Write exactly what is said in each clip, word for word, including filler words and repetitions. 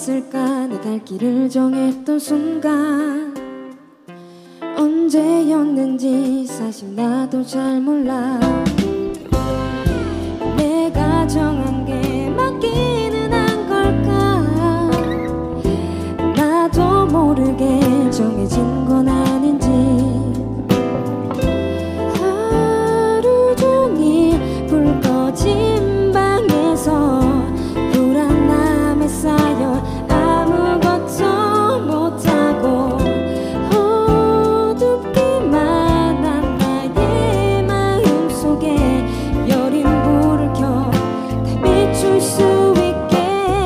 있을까 내 갈 길을 정했던 순간 언제였는지 사실 나도 잘 몰라. 내가 정한 게 맞기는 한 걸까? 나도 모르게 정해진 건 아닌지. 하루 종일 불 꺼진 방에서 불안함에 쌓여 아무것도 못하고 어둡기만 한 나의 마음속에 여린 불을 켜 다 비출 수 있게.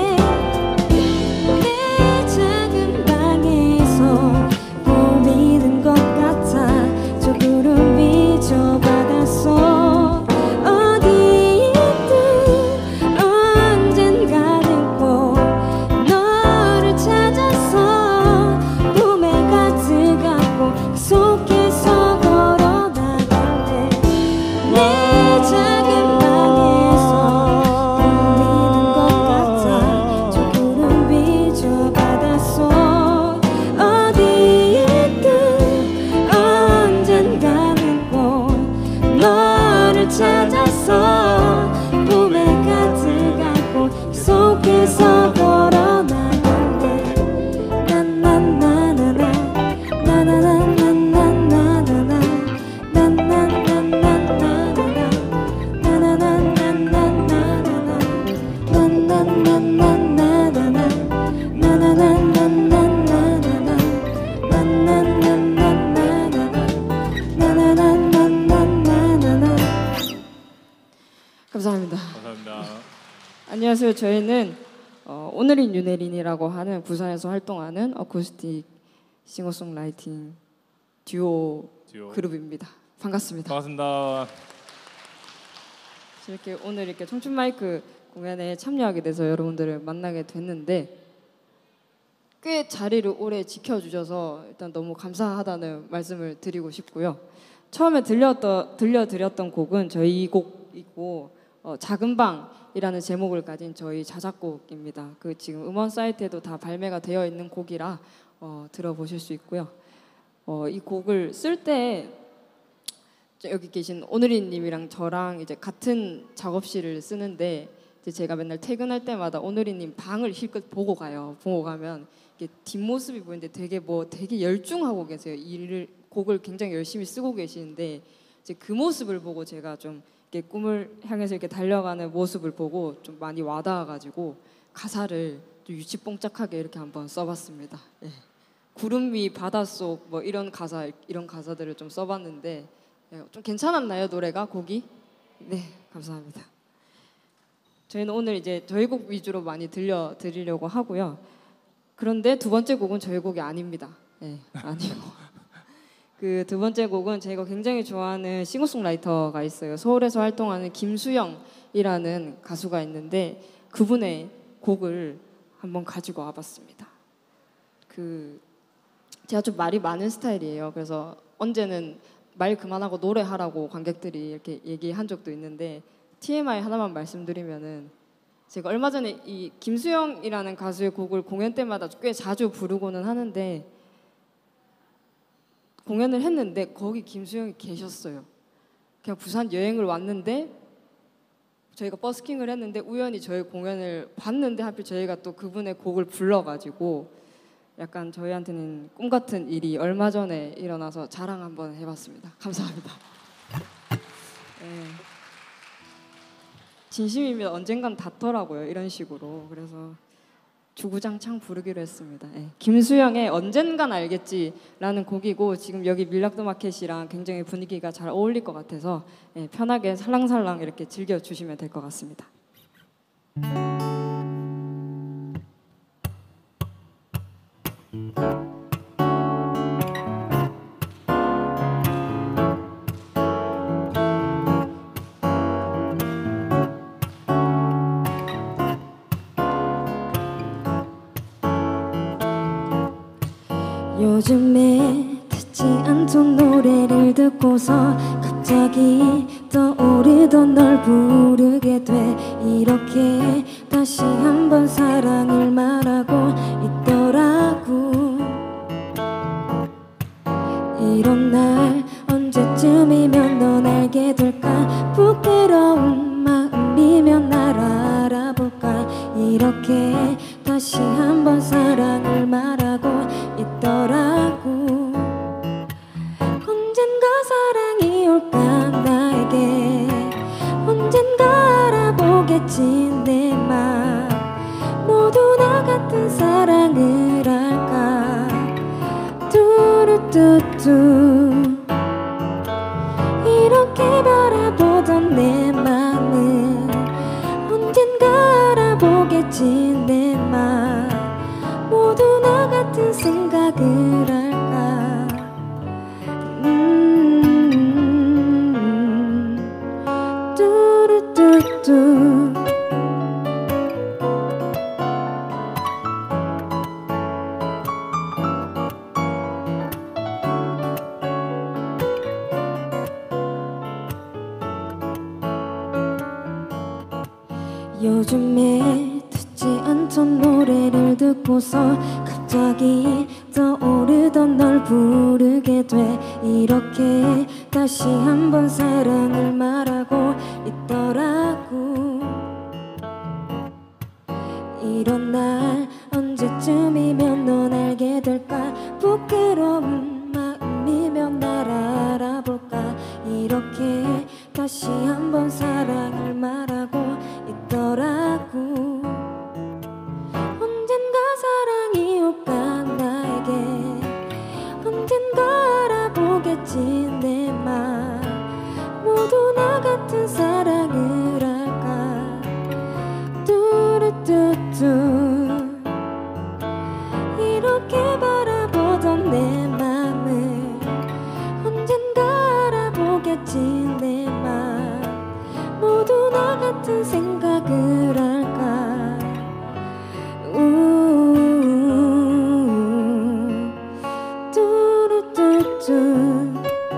내 작은 방에서 보이는 것 같아. 저 구름이 저 바다 속 어디에 있든 언젠가는 꼭 너를 찾아서 꿈에 가득하고 그 속에서 걸어나갈래. 내 작은 방에서 보이는 것 같아. 저 구름이 저 바다 속 어디에 있든 언젠가는 꼭 너를 찾아서 꿈에 가득하고 그 속에서 걸어나갈래. 나나나나나 나나나나나나나 나나나나나나나 나나나나나나나 나나나나나나나 나나나나나나나 나나나나나나나. 감사합니다. 감사합니다. 안녕하세요. 저희는 어, 오늘인 윤혜린이라고 하는 부산에서 활동하는 어쿠스틱 싱어송라이팅 듀오, 듀오. 그룹입니다. 반갑습니다. 반갑습니다. 이렇게 오늘 이렇게 청춘 마이크 공연에 참여하게 돼서 여러분들을 만나게 됐는데 꽤 자리를 오래 지켜주셔서 일단 너무 감사하다는 말씀을 드리고 싶고요. 처음에 들렸던, 들려드렸던 곡은 저희 곡이고 어, 작은 방이라는 제목을 가진 저희 자작곡입니다. 그 지금 음원 사이트에도 다 발매가 되어 있는 곡이라 어, 들어보실 수 있고요. 어, 이 곡을 쓸 때 여기 계신 오늘이님이랑 저랑 이제 같은 작업실을 쓰는데 이제 제가 맨날 퇴근할 때마다 오늘이님 방을 실컷 보고 가요. 보고 가면 이게 뒷모습이 보이는데 되게 뭐 되게 열중하고 계세요. 일을 곡을 굉장히 열심히 쓰고 계시는데 이제 그 모습을 보고 제가 좀 이렇게 꿈을 향해서 이렇게 달려가는 모습을 보고 좀 많이 와닿아가지고 가사를 좀 유치뽕짝하게 이렇게 한번 써봤습니다. 예. 구름 위 바닷속 뭐 이런 가사 이런 가사들을 좀 써봤는데 예, 좀 괜찮았나요 노래가 곡이? 네 감사합니다. 저희는 오늘 이제 저희 곡 위주로 많이 들려드리려고 하고요. 그런데 두 번째 곡은 저희 곡이 아닙니다. 예, 아니고. 그 두 번째 곡은 제가 굉장히 좋아하는 싱어송라이터가 있어요. 서울에서 활동하는 김수영이라는 가수가 있는데 그분의 곡을 한번 가지고 와봤습니다. 그 제가 좀 말이 많은 스타일이에요. 그래서 언제는 말 그만하고 노래하라고 관객들이 이렇게 얘기한 적도 있는데 티엠아이 하나만 말씀드리면은 제가 얼마 전에 이 김수영이라는 가수의 곡을 공연 때마다 꽤 자주 부르고는 하는데 공연을 했는데 거기 김수영이 계셨어요. 그냥 부산 여행을 왔는데 저희가 버스킹을 했는데 우연히 저희 공연을 봤는데 하필 저희가 또 그분의 곡을 불러가지고 약간 저희한테는 꿈 같은 일이 얼마 전에 일어나서 자랑 한번 해봤습니다. 감사합니다. 네. 진심이면 언젠간 닿더라고요. 이런 식으로. 그래서 주구장창 부르기로 했습니다. 네. 김수영의 언젠간 알겠지라는 곡이고 지금 여기 밀락도 마켓이랑 굉장히 분위기가 잘 어울릴 것 같아서 네, 편하게 살랑살랑 이렇게 즐겨주시면 될 것 같습니다. 요즘에 듣지 않던 노래를 듣고서 갑자기 떠오르던 널 부르게 돼. 이렇게 다시 한번 사랑을 말하고 이렇게 다시 한번 사랑을 말하고 있더라고. 언젠가 사랑이 올까 나에게, 언젠가 알아보겠지 내 맘. 모두 나 같은 사랑을 할까. 뚜루뚜뚜. 이렇게 바라보던 내 맘은 언젠가 알아보겠지 내 맘. 모두 나 같은 생각을 할까. 음, 뚜루뚜뚜. 요즘에 듣지 않던 노래를 듣고서 갑자기 떠오르던 널 부르게 돼. 이렇게 다시 한번 사랑을 말하고 있더라고. 이런 날 언제쯤이면 넌 알게 될까. 부끄러운 마음이면 날 알아볼까. 이렇게 다시 한번 사랑을 말하고 있더라고. 언젠가 사랑이 올까 나에게, 언젠가 알아보겠지 내 맘. 모두 나 같은 사랑을 할까. 뚜루뚜뚜. 이렇게 바라보던 내 맘을 언젠가 알아보겠지 내 맘. 모두 나 같은 생각을 할까. 우우우우. 뚜루뚜뚜.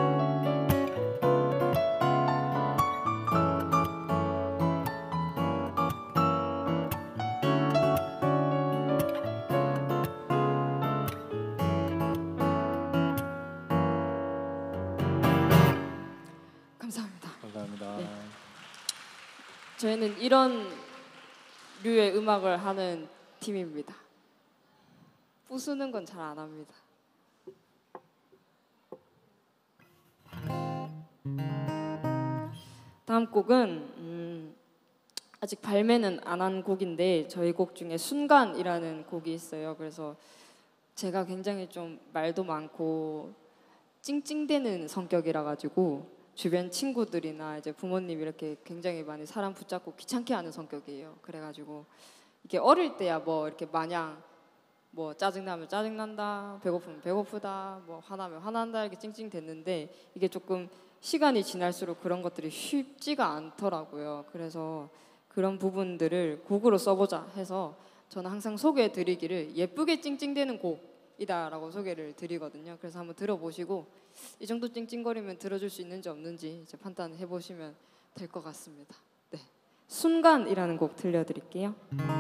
감사합니다. 감사합니다. 네. 저희는 이런 류의 음악을 하는 팀입니다. 부수는 건 잘 안 합니다. 다음 곡은 음, 아직 발매는 안 한 곡인데 저희 곡 중에 순간이라는 곡이 있어요. 그래서 제가 굉장히 좀 말도 많고 찡찡대는 성격이라 가지고 주변 친구들이나 이제 부모님 이렇게 굉장히 많이 사람 붙잡고 귀찮게 하는 성격이에요. 그래가지고 이게 어릴 때야 뭐 이렇게 마냥 뭐 짜증나면 짜증난다, 배고프면 배고프다, 뭐 화나면 화난다 이렇게 찡찡댔는데 이게 조금 시간이 지날수록 그런 것들이 쉽지가 않더라고요. 그래서 그런 부분들을 곡으로 써보자 해서 저는 항상 소개해드리기를 예쁘게 찡찡대는 곡이다라고 소개를 드리거든요. 그래서 한번 들어보시고 이 정도 찡찡거리면 들어줄 수 있는지 없는지 이제 판단해 보시면 될 것 같습니다. 네, 순간이라는 곡 들려드릴게요.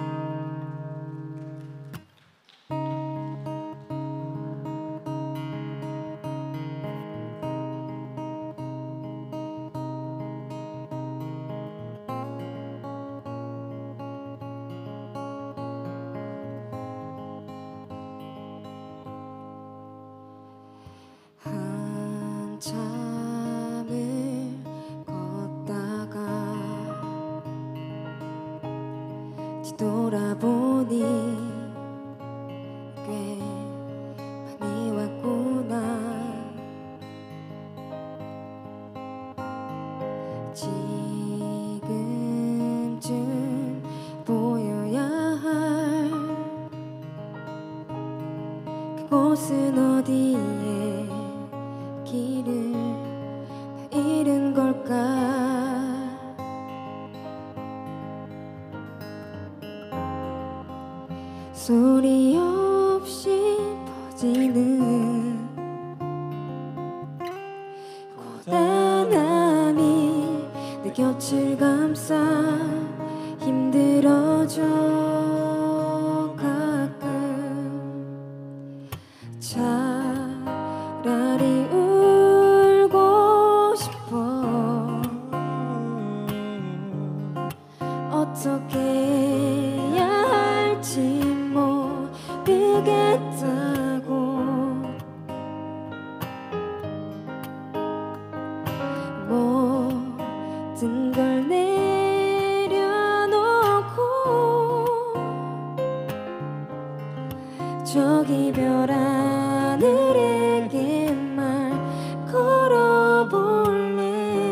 한참을 걷다가 뒤돌아보니 꽤 많이 왔구나. 지금쯤 보여야 할 그곳은 어디에 길을 다 잃은 걸까. 소리 없이 퍼지는 고단함이 내 곁을 감싸 힘들어져. 가끔 차라리 울고 싶어. 어떻게 해야 저기 별 하늘에게 말 걸어볼래.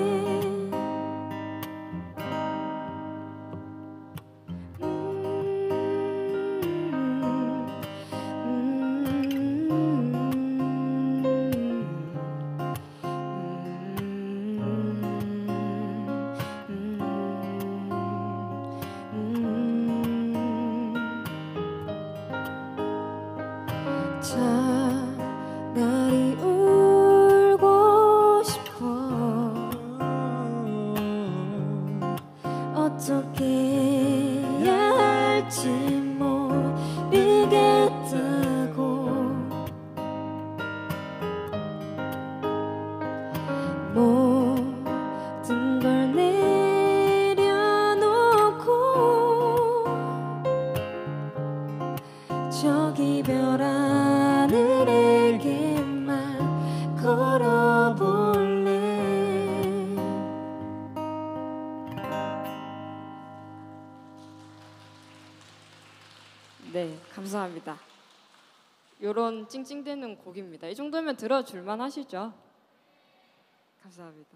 차라리 울고 싶어. 어떻게 해야 할지 모르겠다고. 모든 걸 내려놓고 저기 별 하늘에게 말 걸어볼래. 네, 감사합니다. 요런 찡찡대는 곡입니다. 이 정도면 들어줄만 하시죠? 감사합니다.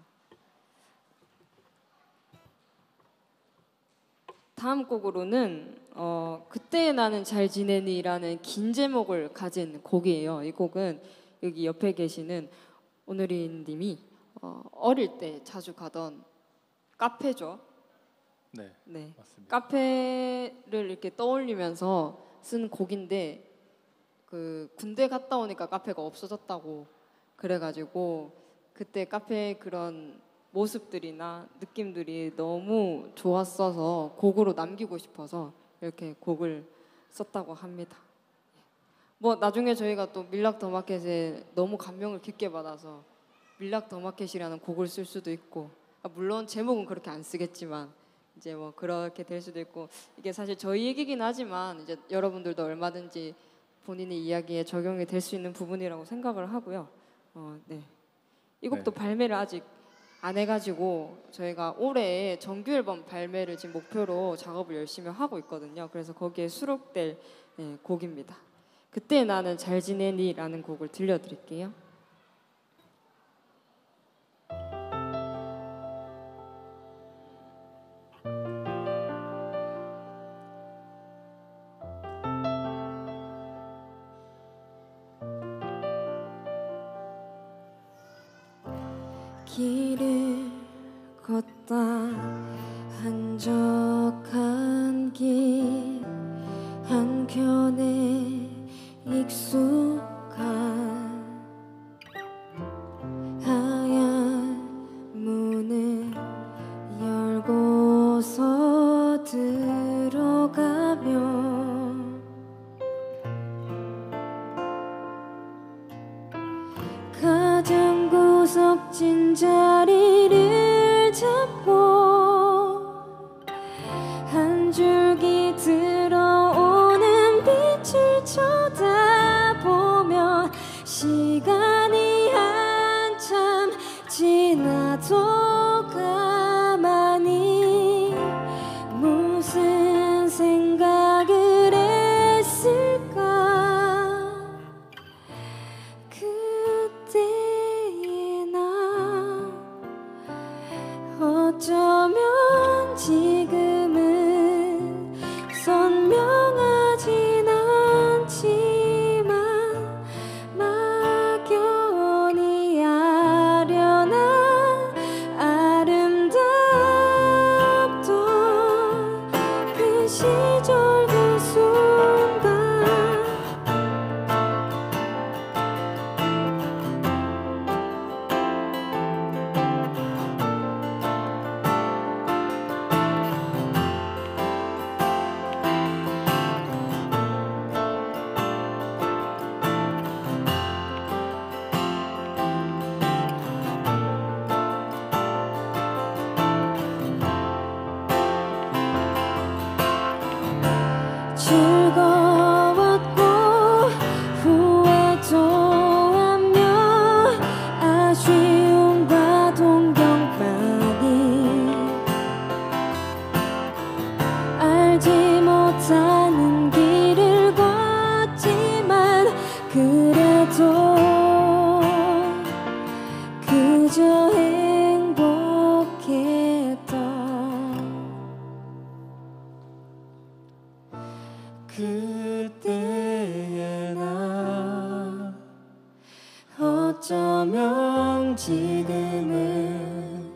다음 곡으로는 어, 그때 나는 잘 지내니라는 긴 제목을 가진 곡이에요. 이 곡은 여기 옆에 계시는 오늘인 님이 어, 어릴 때 자주 가던 카페죠. 네, 네. 맞습니다. 카페를 이렇게 떠올리면서 쓴 곡인데 그 군대 갔다 오니까 카페가 없어졌다고 그래가지고 그때 카페 그런 모습들이나 느낌들이 너무 좋았어서 곡으로 남기고 싶어서 이렇게 곡을 썼다고 합니다. 뭐 나중에 저희가 또 밀락 더 마켓에 너무 감명을 깊게 받아서 밀락 더 마켓이라는 곡을 쓸 수도 있고, 물론 제목은 그렇게 안 쓰겠지만 이제 뭐 그렇게 될 수도 있고, 이게 사실 저희 얘기긴 하지만 이제 여러분들도 얼마든지 본인의 이야기에 적용이 될 수 있는 부분이라고 생각을 하고요. 어, 네. 이 곡도 네. 발매를 아직 안 해가지고 저희가 올해 정규 앨범 발매를 지금 목표로 작업을 열심히 하고 있거든요. 그래서 거기에 수록될 네, 곡입니다. 그때 나는 잘 지내니라는 곡을 들려드릴게요. 길을 걷다 한적한 길 한켠에 익숙한 하얀 문을 열고서 들어가면 가장 구석진 자리를 잡고 한 줄기 들어오는 빛을 쳐다보면 시간이 한참 지나도 가만히 무슨 생각을 했을까. 그때의 나 어쩌면 지금은 선명하진 않지만 막연히 아련한 아름답던 그 시절 그 순간 즐거웠고 후회도 하며 아쉬움과 동경만이 알지 못하는 길을 걷지만 그때의 나 어쩌면 지금은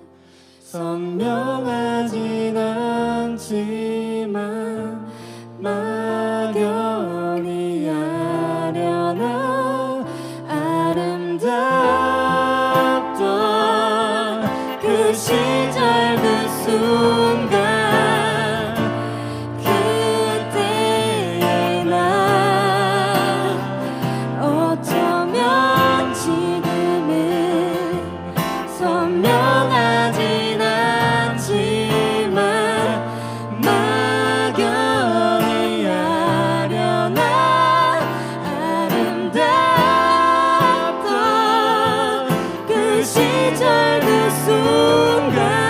선명하진 않지만 막연히 아련한 아름답던 그 시절 그 순간 그때의 나 어쩌면 지금은 선명하진 않지만 막연히 아련한 아름답던 그 시절 그 순간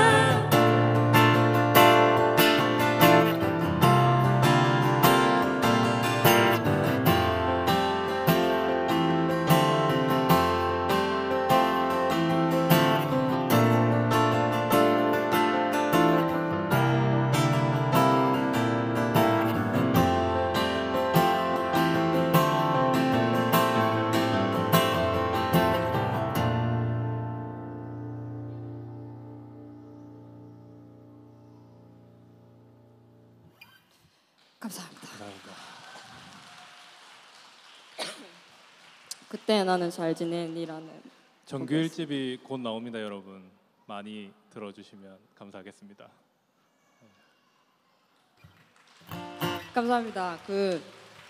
감사합니다. 감사합니다. 그때 나는 잘 지내니라는 정규 일 집이 곧 나옵니다, 여러분. 많이 들어주시면 감사하겠습니다. 감사합니다. 그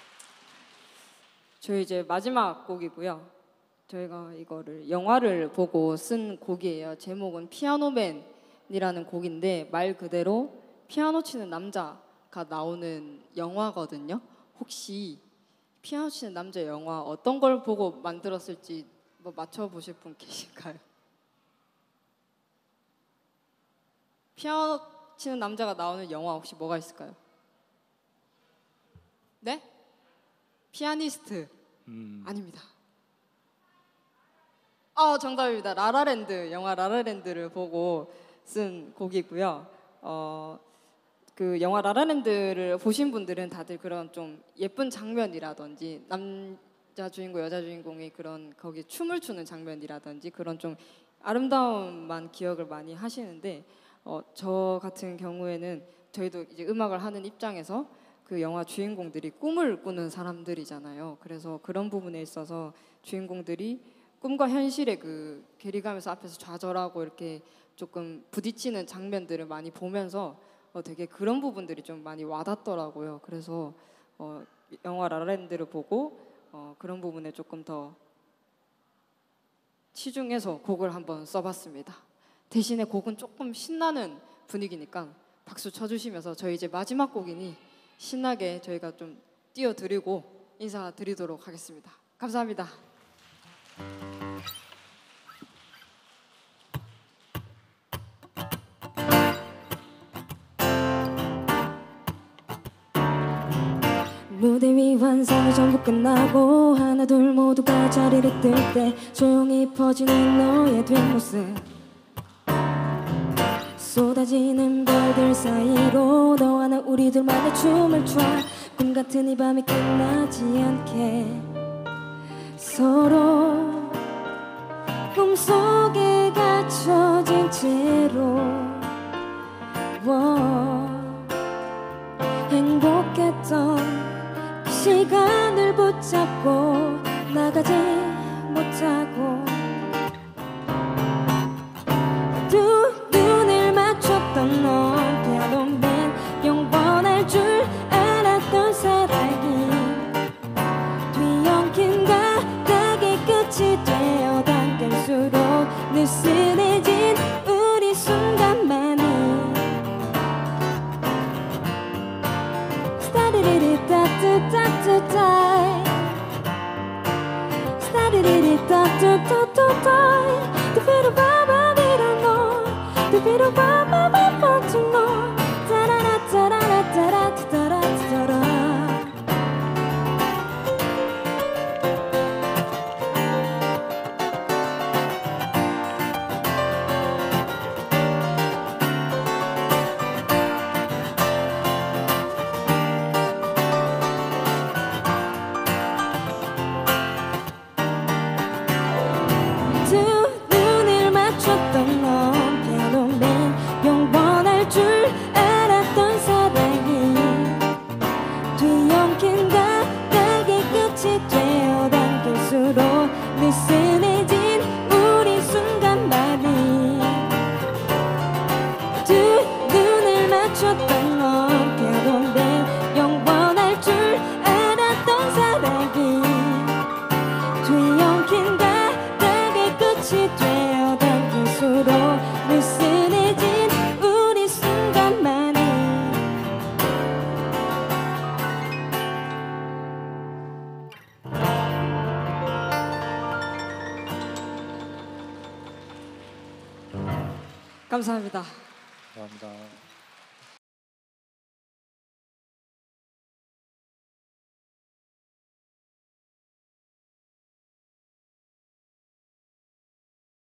저희 이제 마지막 곡이고요. 저희가 이거를 영화를 보고 쓴 곡이에요. 제목은 피아노맨이라는 곡인데 말 그대로 피아노 치는 남자가 나오는 영화거든요. 혹시 피아노 치는 남자 영화 어떤 걸 보고 만들었을지 뭐 맞춰보실 분 계실까요? 피아노 치는 남자가 나오는 영화 혹시 뭐가 있을까요? 네? 피아니스트. 음. 아닙니다. 어, 정답입니다. 라라랜드. 영화 라라랜드를 보고 쓴 곡이고요. 어, 그 영화 라라랜드를 보신 분들은 다들 그런 좀 예쁜 장면이라든지 남자 주인공, 여자 주인공이 그런 거기 춤을 추는 장면이라든지 그런 좀 아름다움만 기억을 많이 하시는데 어, 저 같은 경우에는 저희도 이제 음악을 하는 입장에서 그 영화 주인공들이 꿈을 꾸는 사람들이잖아요. 그래서 그런 부분에 있어서 주인공들이 꿈과 현실의 그 괴리감에서 앞에서 좌절하고 이렇게 조금 부딪히는 장면들을 많이 보면서 어, 되게 그런 부분들이 좀 많이 와닿더라고요. 그래서 어, 영화 라라랜드를 보고 어, 그런 부분에 조금 더 치중해서 곡을 한번 써봤습니다. 대신에 곡은 조금 신나는 분위기니까 박수 쳐주시면서 저희 이제 마지막 곡이니 신나게 저희가 좀 띄워드리고 인사드리도록 하겠습니다. 감사합니다. 무대 위 환상이 전부 끝나고 하나 둘 모두가 자리를 뜰 때 조용히 퍼지는 너의 뒷모습 쏟아지는 별들 사이로 너와 나 우리 둘만의 춤을 춰 꿈같은 이 밤이 끝나지 않게 서로 꿈속에 갇혀진 채로 워, 행복했던 그 시간을 붙잡고 나가지 못하고 두 눈을 맞췄던 넌 피아노맨 영원할 줄 알았던 사랑이 뒤엉킨 가닥이 끝이 되어 당길수록 느슨해진 우리 순간만이 스타리리리따뚜따뚜따이 스타리리리따뚜따뚜따이 두비루바바비라노 두비루바바바바투노 따라라따라라따라따라따라 감사합니다. 감사합니다.